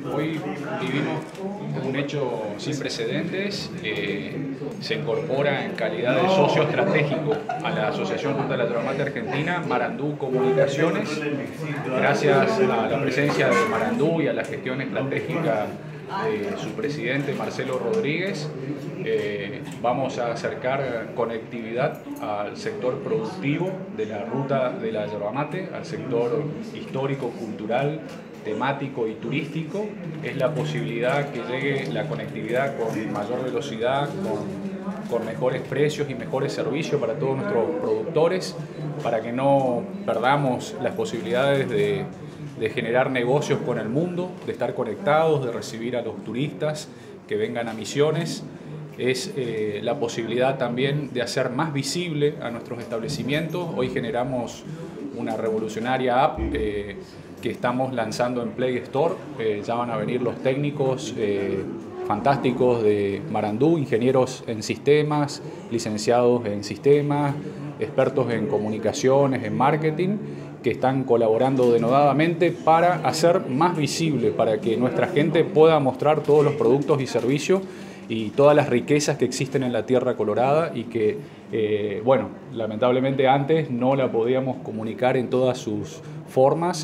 Hoy vivimos un hecho sin precedentes. Se incorpora en calidad de socio estratégico a la Asociación Ruta de la Yerba Mate Argentina Marandú Comunicaciones. Gracias a la presencia de Marandú y a la gestión estratégica de su presidente Marcelo Rodríguez, vamos a acercar conectividad al sector productivo de la Ruta de la Yerba Mate, al sector histórico, cultural, temático y turístico. Es la posibilidad que llegue la conectividad con mayor velocidad, con mejores precios y mejores servicios para todos nuestros productores, para que no perdamos las posibilidades de generar negocios con el mundo, de estar conectados, de recibir a los turistas que vengan a Misiones. Es la posibilidad también de hacer más visible a nuestros establecimientos. Hoy generamos una revolucionaria app que estamos lanzando en Play Store. Ya van a venir los técnicos fantásticos de Marandú, ingenieros en sistemas, licenciados en sistemas, expertos en comunicaciones, en marketing, que están colaborando denodadamente para hacer más visible, para que nuestra gente pueda mostrar todos los productos y servicios y todas las riquezas que existen en la Tierra Colorada y que, bueno, lamentablemente antes no la podíamos comunicar en todas sus formas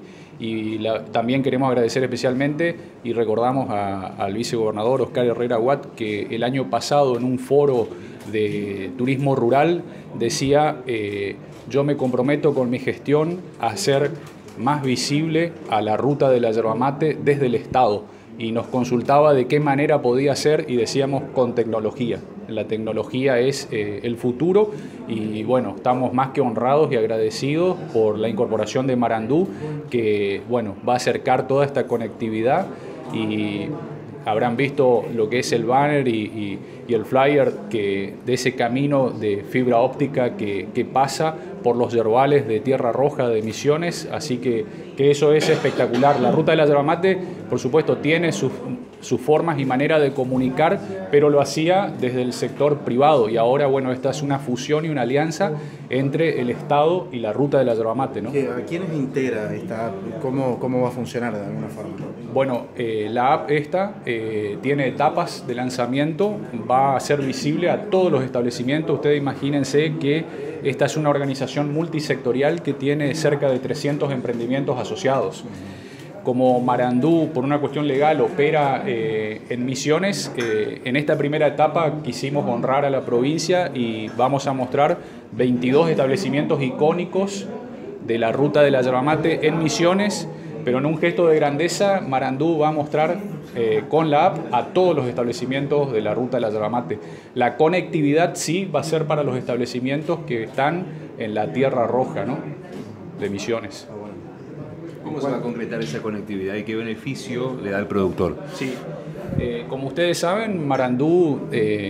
también queremos agradecer especialmente y recordamos al vicegobernador Oscar Herrera Watt, que el año pasado en un foro de turismo rural decía: yo me comprometo con mi gestión a hacer más visible a la Ruta de la Yerba Mate desde el Estado, y nos consultaba de qué manera podía ser y decíamos con tecnología. La tecnología es el futuro y bueno, estamos más que honrados y agradecidos por la incorporación de Marandú, que bueno, va a acercar toda esta conectividad. Y habrán visto lo que es el banner y el flyer de ese camino de fibra óptica que pasa por los yerbales de Tierra Roja de Misiones, así que eso es espectacular. La Ruta de la Yerba Mate, por supuesto, tiene sus formas y manera de comunicar, pero lo hacía desde el sector privado, y ahora, bueno, esta es una fusión y una alianza entre el Estado y la Ruta de la Yerba Mate, ¿no? ¿A quiénes integra esta app? ¿Cómo va a funcionar de alguna forma? Bueno, la app esta tiene etapas de lanzamiento, va a ser visible a todos los establecimientos. Ustedes imagínense que esta es una organización multisectorial que tiene cerca de 300 emprendimientos asociados. Como Marandú, por una cuestión legal, opera en Misiones, en esta primera etapa quisimos honrar a la provincia y vamos a mostrar 22 establecimientos icónicos de la Ruta de la Yerba Mate en Misiones, pero en un gesto de grandeza, Marandú va a mostrar con la app a todos los establecimientos de la Ruta de la Yerba Mate. La conectividad sí va a ser para los establecimientos que están en la Tierra Roja, ¿no?, de Misiones. ¿Cómo se va a concretar esa conectividad y qué beneficio le da al productor? Sí, como ustedes saben, Marandú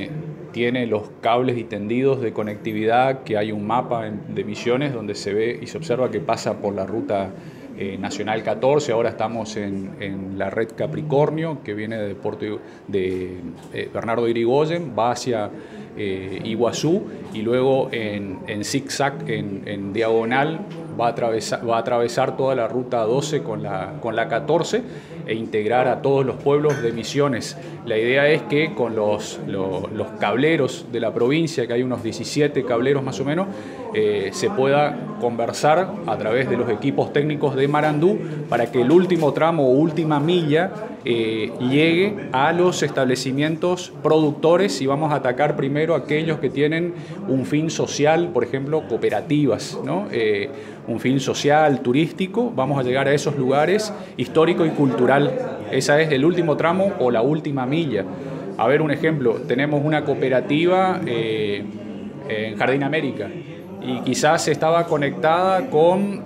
tiene los cables y tendidos de conectividad, que hay un mapa de Misiones donde se ve y se observa que pasa por la ruta Nacional 14, ahora estamos en la red Capricornio, que viene de Bernardo de Irigoyen, va hacia Iguazú, y luego en zigzag, en diagonal, va a atravesar toda la ruta 12 con la 14 e integrar a todos los pueblos de Misiones. La idea es que con los cableros de la provincia, que hay unos 17 cableros más o menos, se pueda conversar a través de los equipos técnicos de Marandú para que el último tramo o última milla llegue a los establecimientos productores, y vamos a atacar primero aquellos que tienen un fin social, por ejemplo, cooperativas, ¿no? Un fin social, turístico. Vamos a llegar a esos lugares histórico y cultural. Ese es el último tramo o la última milla. A ver, un ejemplo, tenemos una cooperativa en Jardín América y quizás estaba conectada con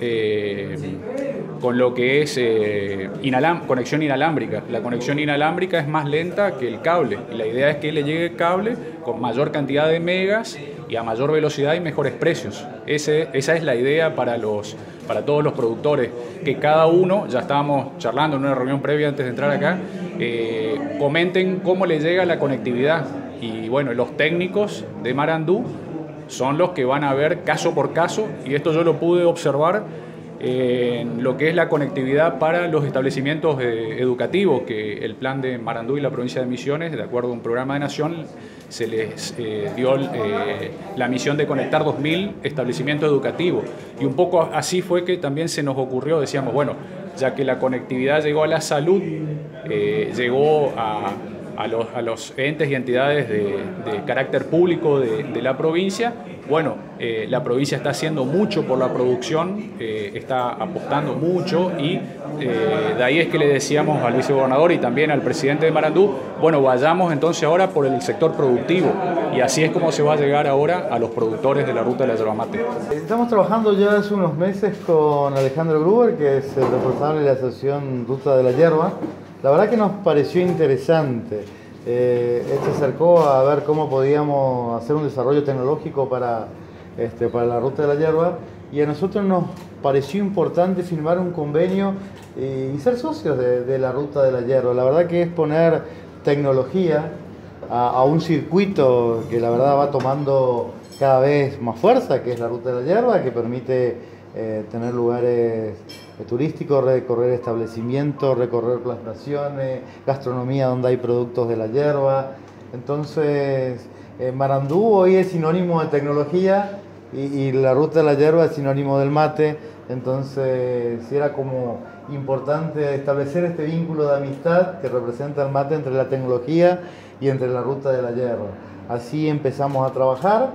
lo que es conexión inalámbrica. La conexión inalámbrica es más lenta que el cable, y la idea es que le llegue el cable con mayor cantidad de megas y a mayor velocidad y mejores precios. Esa es la idea para todos los productores, que cada uno, ya estábamos charlando en una reunión previa antes de entrar acá, comenten cómo le llega la conectividad. Y bueno, los técnicos de Marandú son los que van a ver caso por caso, y esto yo lo pude observar en lo que es la conectividad para los establecimientos educativos, que el plan de Marandú y la provincia de Misiones, de acuerdo a un programa de Nación, se les dio la misión de conectar 2.000 establecimientos educativos. Y un poco así fue que también se nos ocurrió, decíamos, bueno, ya que la conectividad llegó a la salud, llegó a los entes y entidades de carácter público de la provincia. Bueno, la provincia está haciendo mucho por la producción, está apostando mucho y de ahí es que le decíamos al vicegobernador y también al presidente de Marandú, bueno, vayamos entonces ahora por el sector productivo y así es como se va a llegar ahora a los productores de la ruta de la yerba mate. Estamos trabajando ya hace unos meses con Alejandro Gruber, que es el responsable de la asociación Ruta de la Yerba. La verdad que nos pareció interesante. Él se acercó a ver cómo podíamos hacer un desarrollo tecnológico para la Ruta de la Yerba, y a nosotros nos pareció importante firmar un convenio y ser socios de la Ruta de la Yerba. La verdad que es poner tecnología a un circuito que la verdad va tomando cada vez más fuerza, que es la Ruta de la Yerba, que permite tener lugares turísticos, recorrer establecimientos, recorrer plantaciones, gastronomía donde hay productos de la yerba. Entonces, Marandú hoy es sinónimo de tecnología y la Ruta de la Yerba es sinónimo del mate. Entonces, sí era como importante establecer este vínculo de amistad que representa el mate entre la tecnología y entre la Ruta de la Yerba. Así empezamos a trabajar,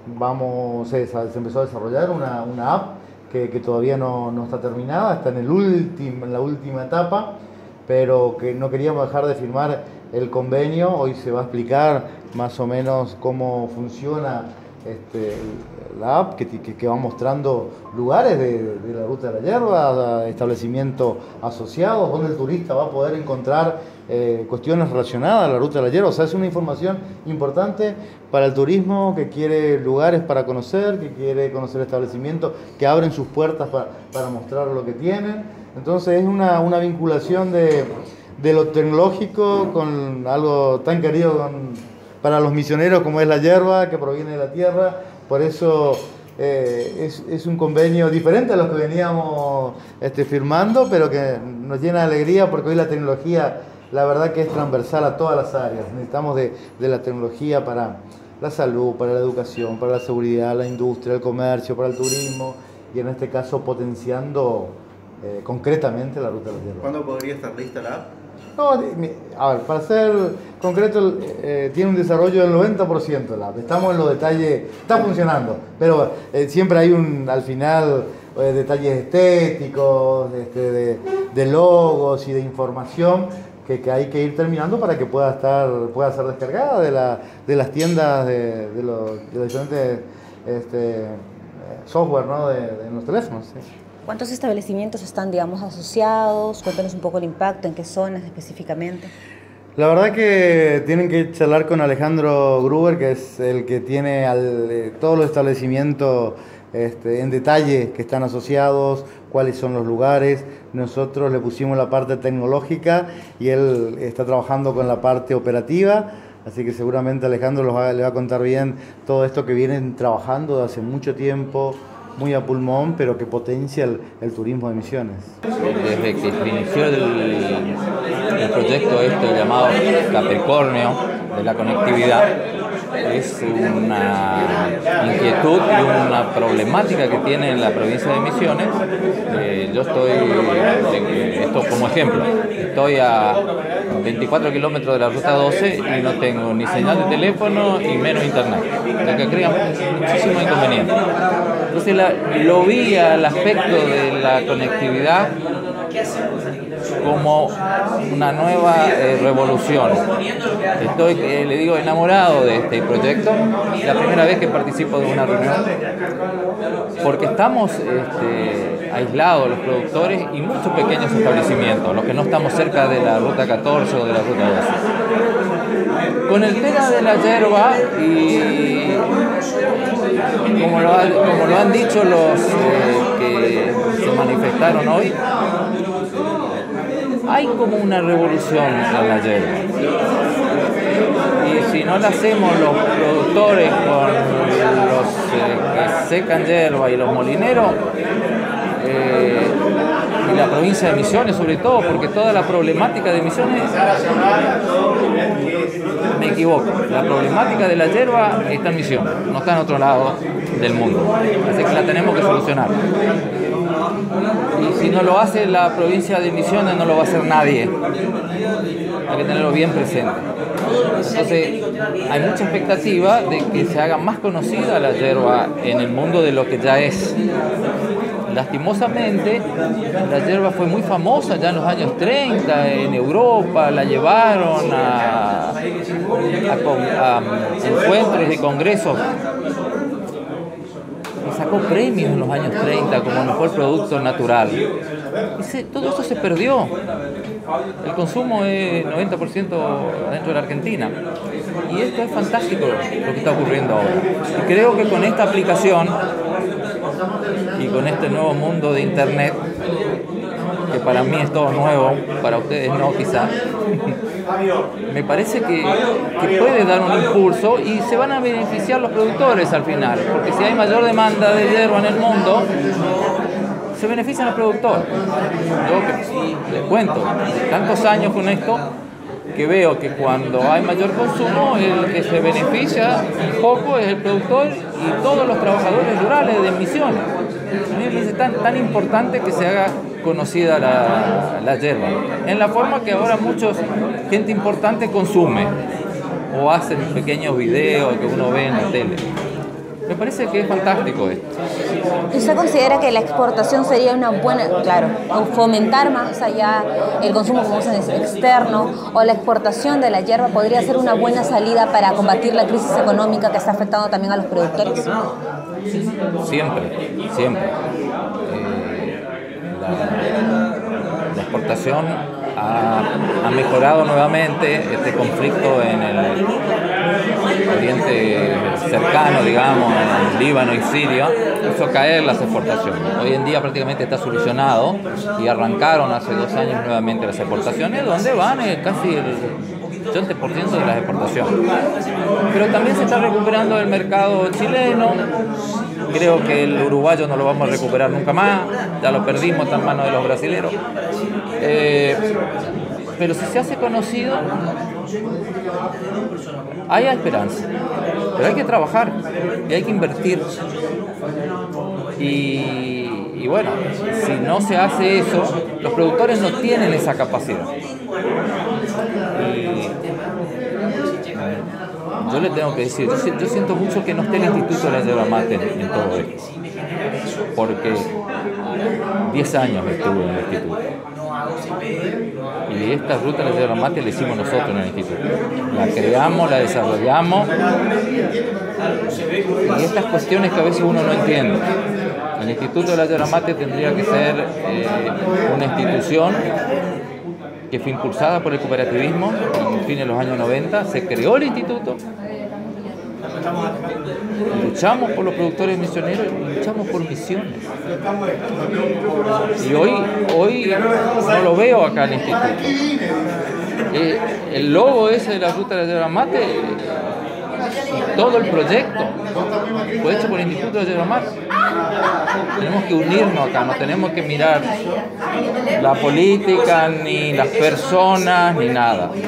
se empezó a desarrollar una app que todavía no está terminada, está en la última etapa, pero que no queríamos dejar de firmar el convenio. Hoy se va a explicar más o menos cómo funciona la app, que va mostrando lugares de la Ruta de la Yerba, establecimientos asociados, donde el turista va a poder encontrar cuestiones relacionadas a la Ruta de la Yerba. O sea, es una información importante para el turismo que quiere lugares para conocer, que quiere conocer establecimientos que abren sus puertas para mostrar lo que tienen. Entonces es una vinculación de lo tecnológico con algo tan querido para los misioneros como es la yerba, que proviene de la tierra. Por eso es un convenio diferente a los que veníamos firmando, pero que nos llena de alegría porque hoy la tecnología, la verdad que es transversal a todas las áreas. Necesitamos de la tecnología para la salud, para la educación, para la seguridad, la industria, el comercio, para el turismo, y en este caso potenciando concretamente la Ruta de la Yerba. ¿Cuándo podría estar lista la app? No, a ver, para ser concreto, tiene un desarrollo del 90% la app. Estamos en los detalles, está funcionando, pero siempre hay al final detalles estéticos, de logos y de información que hay que ir terminando para que pueda ser descargada de las tiendas de los diferentes software, ¿no? de los teléfonos. ¿Sí? ¿Cuántos establecimientos están, digamos, asociados? Cuéntanos un poco el impacto, en qué zonas específicamente. La verdad que tienen que charlar con Alejandro Gruber, que es el que tiene todos los establecimientos en detalle que están asociados, cuáles son los lugares. Nosotros le pusimos la parte tecnológica y él está trabajando con la parte operativa, así que seguramente Alejandro le va a contar bien todo esto que vienen trabajando de hace mucho tiempo, muy a pulmón, pero que potencia el turismo de Misiones. Desde que se inició el proyecto llamado Capricornio de la conectividad, es una inquietud y una problemática que tiene la provincia de Misiones. Yo esto como ejemplo, estoy a 24 kilómetros de la ruta 12 y no tengo ni señal de teléfono y menos internet, lo que crea muchísimos inconvenientes. Entonces lo vi al aspecto de la conectividad como una nueva revolución. Estoy, le digo, enamorado de este proyecto. Es la primera vez que participo de una reunión, porque estamos aislados los productores y muchos pequeños establecimientos, los que no estamos cerca de la ruta 14 o de la ruta 12. Con el tema de la yerba, y como lo han dicho los que se manifestaron hoy, hay como una revolución en la yerba. Y si no la hacemos los productores con los que secan yerba y los molineros, y la provincia de Misiones sobre todo, porque toda la problemática de Misiones, me equivoco, la problemática de la yerba está en Misiones, no está en otro lado del mundo, así que la tenemos que solucionar. Y si no lo hace la provincia de Misiones, no lo va a hacer nadie. Hay que tenerlo bien presente. Entonces, hay mucha expectativa de que se haga más conocida la yerba en el mundo de lo que ya es. Lastimosamente, la yerba fue muy famosa ya en los años 30 en Europa, la llevaron a encuentros y congresos. Sacó premios en los años 30 como mejor producto natural. Todo eso se perdió. El consumo es 90% dentro de la Argentina. Y esto es fantástico lo que está ocurriendo ahora. Y creo que con esta aplicación y con este nuevo mundo de Internet, que para mí es todo nuevo, para ustedes no quizás, me parece que puede dar un impulso y se van a beneficiar los productores al final, porque si hay mayor demanda de yerba en el mundo, se benefician los productores. Yo que les cuento, tantos años con esto, que veo que cuando hay mayor consumo, el que se beneficia un poco es el productor y todos los trabajadores rurales de Misiones. A mí me parece tan importante que se haga conocida la yerba, en la forma que ahora gente importante consume o hacen pequeños videos que uno ve en la tele. Me parece que es fantástico esto. ¿Usted considera que la exportación sería una buena, claro, fomentar más allá el consumo como dicen externo, o la exportación de la yerba podría ser una buena salida para combatir la crisis económica que está afectando también a los productores? Siempre. La exportación ha mejorado nuevamente. Este conflicto en el Oriente cercano, digamos, en Líbano y Siria, hizo caer las exportaciones. Hoy en día prácticamente está solucionado y arrancaron hace 2 años nuevamente las exportaciones, donde van casi el 80% de las exportaciones. Pero también se está recuperando el mercado chileno. Creo que el uruguayo no lo vamos a recuperar nunca más, ya lo perdimos, está en manos de los brasileros. Pero si se hace conocido, hay esperanza, pero hay que trabajar y hay que invertir. Y bueno, si no se hace eso, los productores no tienen esa capacidad. Yo le tengo que decir, yo siento mucho que no esté el Instituto de la Yerba Mate en todo esto, porque 10 años estuve en el instituto y esta ruta de la Yerba Mate la hicimos nosotros en el instituto, la creamos, la desarrollamos, y estas cuestiones que a veces uno no entiende. El Instituto de la Yerba Mate tendría que ser una institución que fue impulsada por el cooperativismo en fines de los años 90, se creó el instituto, luchamos por los productores misioneros y luchamos por Misiones. Y hoy no lo veo acá en el instituto. El logo ese de la ruta de la Yerba Mate, todo el proyecto fue hecho por el Instituto de la Yerba Mate. Tenemos que unirnos acá, no tenemos que mirar la política, ni las personas, ni nada.